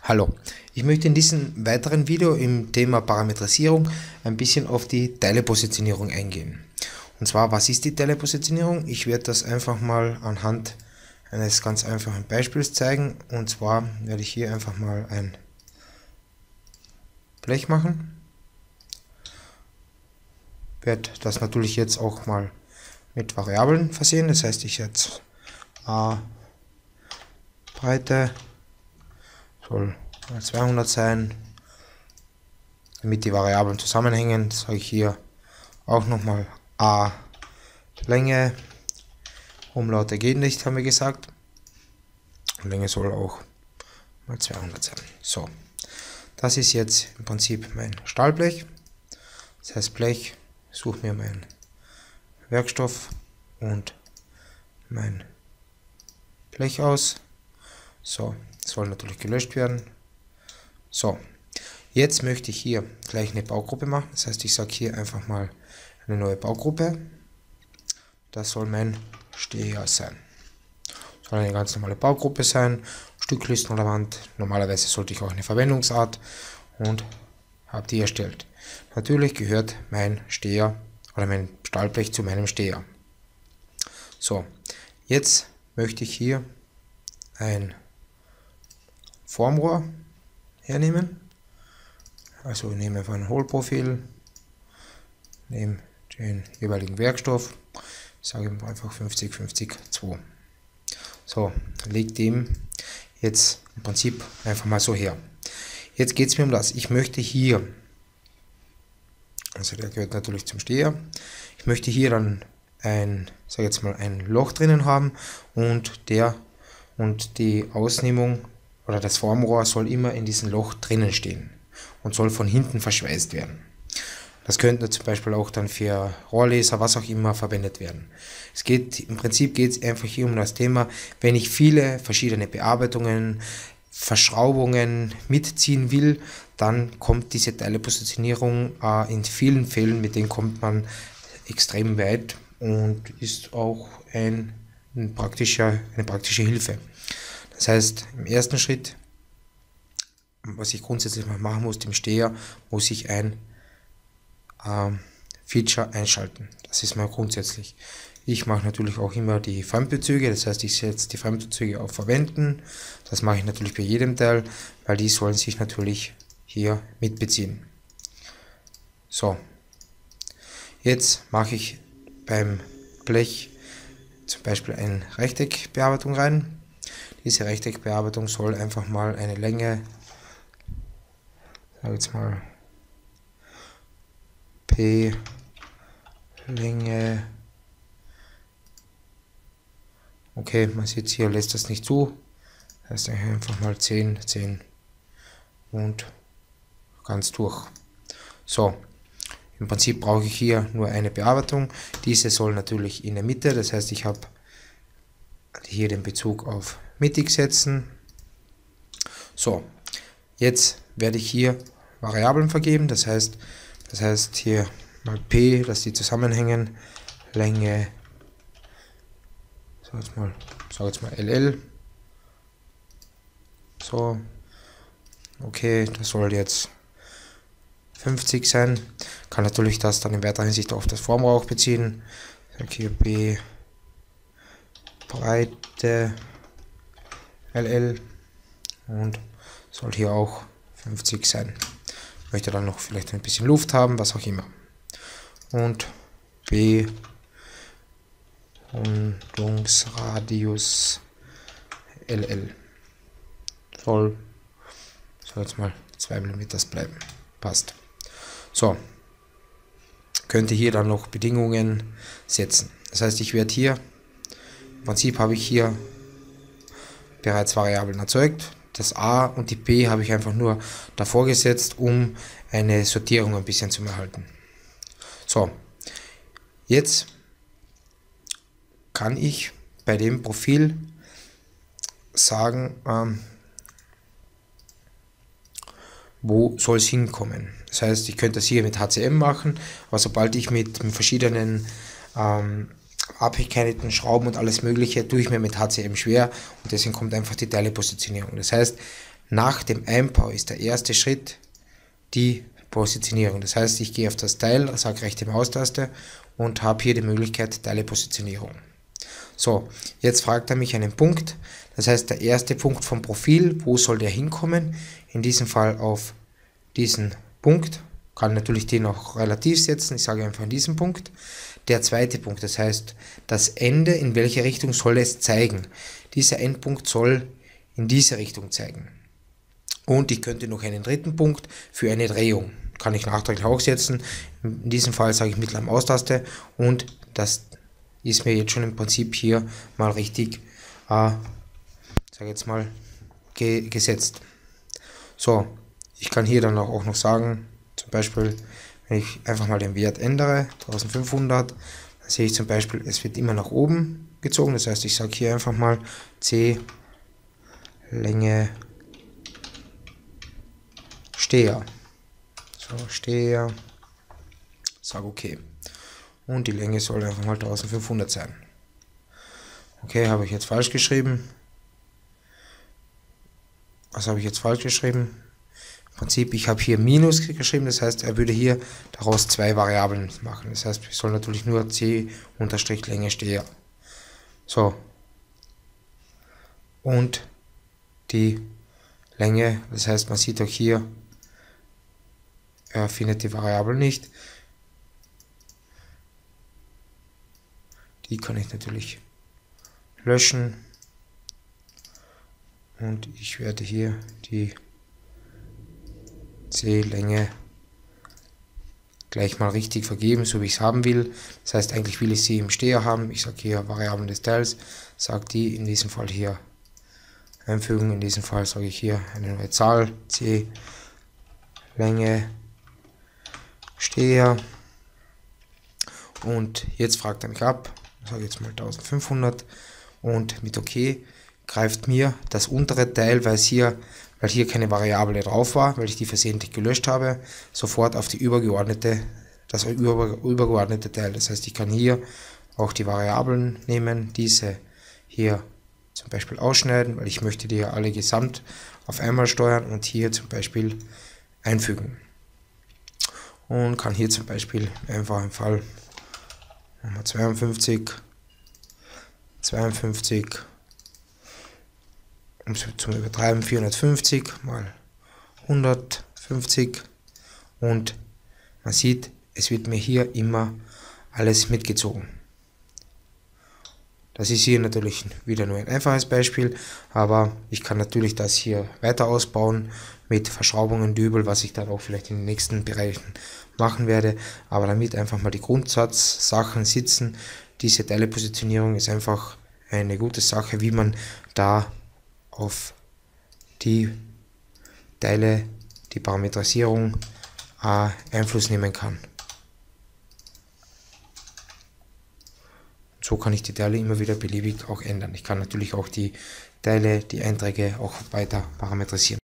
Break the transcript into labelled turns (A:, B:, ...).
A: Hallo, ich möchte in diesem weiteren Video im Thema Parametrisierung ein bisschen auf die Teilepositionierung eingehen. Und zwar, was ist die Teilepositionierung? Ich werde das einfach mal anhand eines ganz einfachen Beispiels zeigen. Und zwar werde ich hier einfach mal ein Blech machen. Werde das natürlich jetzt auch mal mit Variablen versehen. Das heißt, ich jetzt A Breite soll 200 sein, damit die Variablen zusammenhängen. Sage ich hier auch nochmal A Länge, Umlaute gehen nicht, haben wir gesagt. Und Länge soll auch mal 200 sein. So, das ist jetzt im Prinzip mein Stahlblech. Das heißt, Blech, suche mir meinen Werkstoff und mein Blech aus. So, soll natürlich gelöscht werden. So, jetzt möchte ich hier gleich eine Baugruppe machen. Das heißt, ich sage hier einfach mal eine neue Baugruppe. Das soll mein Steher sein. Soll eine ganz normale Baugruppe sein. Stücklistenrelevant. Normalerweise sollte ich auch eine Verwendungsart und habe die erstellt. Natürlich gehört mein Steher oder mein Stahlblech zu meinem Steher. So, jetzt möchte ich hier ein Formrohr hernehmen. Also ich nehme einfach ein Hohlprofil, nehme den jeweiligen Werkstoff, sage einfach 50, 50, 2. So, dann legt dem jetzt im Prinzip einfach mal so her. Jetzt geht es mir um das. Ich möchte hier, also der gehört natürlich zum Steher, ich möchte hier dann sage jetzt mal ein Loch drinnen haben und die Ausnehmung oder das Formrohr soll immer in diesem Loch drinnen stehen und soll von hinten verschweißt werden. Das könnte zum Beispiel auch dann für Rohrleser, was auch immer, verwendet werden. Im Prinzip geht es einfach hier um das Thema, wenn ich viele verschiedene Bearbeitungen, Verschraubungen mitziehen will, dann kommt diese Teilepositionierung in vielen Fällen, mit denen kommt man extrem weit und ist auch eine praktische Hilfe. Das heißt, im ersten Schritt, was ich grundsätzlich mal machen muss, dem Steher, muss ich ein Feature einschalten. Das ist mal grundsätzlich. Ich mache natürlich auch immer die Fremdbezüge, das heißt, ich setze die Fremdbezüge auf Verwenden. Das mache ich natürlich bei jedem Teil, weil die sollen sich natürlich hier mitbeziehen. So, jetzt mache ich beim Blech zum Beispiel eine Rechteckbearbeitung rein. Diese Rechteckbearbeitung soll einfach mal eine Länge, sage jetzt mal P Länge, okay, man sieht hier, lässt das nicht zu, das heißt einfach mal 10, 10 und ganz durch. So, im Prinzip brauche ich hier nur eine Bearbeitung. Diese soll natürlich in der Mitte, das heißt, ich habe hier den Bezug auf mittig setzen. So, jetzt werde ich hier Variablen vergeben, das heißt hier mal P, dass die zusammenhängen, Länge, sag jetzt mal LL. So, okay, das soll jetzt 50 sein. Kann natürlich das dann in weiterer Hinsicht auf das Formrohr auch beziehen. Ich sage hier B Breite LL und soll hier auch 50 sein. Möchte dann noch vielleicht ein bisschen Luft haben, was auch immer. Und B Rundungsradius LL soll jetzt mal 2 mm bleiben. Passt. So, könnte hier dann noch Bedingungen setzen. Das heißt, ich werde hier, im Prinzip habe ich hier bereits Variablen erzeugt. Das A und die P habe ich einfach nur davor gesetzt, um eine Sortierung ein bisschen zu erhalten. So, jetzt kann ich bei dem Profil sagen, wo soll es hinkommen. Das heißt, ich könnte das hier mit HCM machen, aber sobald ich mit verschiedenen Abhängigkeiten, Schrauben und alles mögliche, tue ich mir mit HCM schwer und deswegen kommt einfach die Teilepositionierung. Das heißt, nach dem Einbau ist der erste Schritt die Positionierung. Das heißt, ich gehe auf das Teil, sage rechte Maustaste und habe hier die Möglichkeit Teilepositionierung. So, jetzt fragt er mich einen Punkt, das heißt der erste Punkt vom Profil, wo soll der hinkommen? In diesem Fall auf diesen Punkt, kann natürlich den auch relativ setzen, ich sage einfach an diesem Punkt. Der zweite Punkt, das heißt das Ende, in welche Richtung soll es zeigen? Dieser Endpunkt soll in diese Richtung zeigen. Und ich könnte noch einen dritten Punkt für eine Drehung, kann ich nachträglich auch setzen. In diesem Fall sage ich mittlere Maustaste und das ist mir jetzt schon im Prinzip hier mal richtig, sage jetzt mal, gesetzt. So, ich kann hier dann auch noch sagen, zum Beispiel, wenn ich einfach mal den Wert ändere, 1500, dann sehe ich zum Beispiel, es wird immer nach oben gezogen. Das heißt, ich sage hier einfach mal C, Länge, Steher. So, Steher, sage okay. Und die Länge soll einfach mal 1500 sein. Okay, habe ich jetzt falsch geschrieben. Was habe ich jetzt falsch geschrieben? Im Prinzip, ich habe hier Minus geschrieben, das heißt, er würde hier daraus zwei Variablen machen. Das heißt, ich soll natürlich nur C_Länge Steher. So. Und die Länge, das heißt, man sieht auch hier, er findet die Variable nicht. Die kann ich natürlich löschen. Und ich werde hier die C-Länge gleich mal richtig vergeben, so wie ich es haben will. Das heißt, eigentlich will ich sie im Steher haben. Ich sage hier Variablen des Teils, sage die in diesem Fall hier einfügen. In diesem Fall sage ich hier eine neue Zahl, C-Länge Steher. Und jetzt fragt er mich ab, ich sage jetzt mal 1500 und mit OK greift mir das untere Teil, weil hier keine Variable drauf war, weil ich die versehentlich gelöscht habe, sofort auf die übergeordnete Teil. Das heißt, ich kann hier auch die Variablen nehmen, diese hier zum Beispiel ausschneiden, weil ich möchte die ja alle gesamt auf einmal steuern und hier zum Beispiel einfügen. Und kann hier zum Beispiel einfach im Fall 52, um zum Übertreiben 450 mal 150 und man sieht, es wird mir hier immer alles mitgezogen. Das ist hier natürlich wieder nur ein einfaches Beispiel, aber ich kann natürlich das hier weiter ausbauen mit Verschraubungen, Dübel, was ich dann auch vielleicht in den nächsten Bereichen machen werde, aber damit einfach mal die Grundsatzsachen sitzen. Diese Teilepositionierung ist einfach eine gute Sache, wie man da auf die Teile, die Parametrisierung Einfluss nehmen kann. So kann ich die Teile immer wieder beliebig auch ändern. Ich kann natürlich auch die Teile, die Einträge auch weiter parametrisieren.